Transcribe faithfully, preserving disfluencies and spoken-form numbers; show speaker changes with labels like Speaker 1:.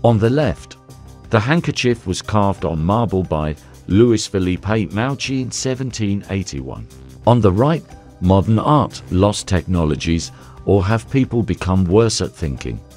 Speaker 1: On the left, the handkerchief was carved on marble by Louis-Philippe Mouchy in seventeen eighty-one. On the right, modern art, lost technologies, or have people become worse at thinking?